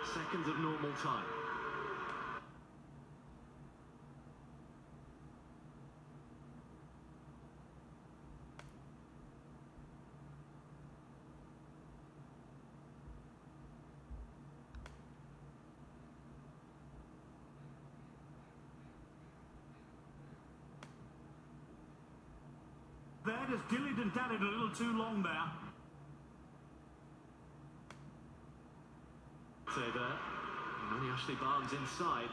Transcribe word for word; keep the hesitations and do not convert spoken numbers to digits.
seconds of normal time. There, just dillied and dallied a little too long there. So there, Money Ashley Barnes inside.